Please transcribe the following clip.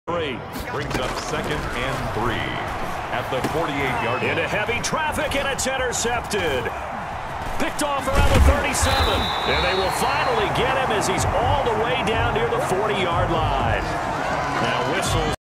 Brings up 2nd and 3 at the 48-yard line. Into heavy traffic, and it's intercepted. Picked off around the 37. And they will finally get him as he's all the way down near the 40-yard line. Now whistles.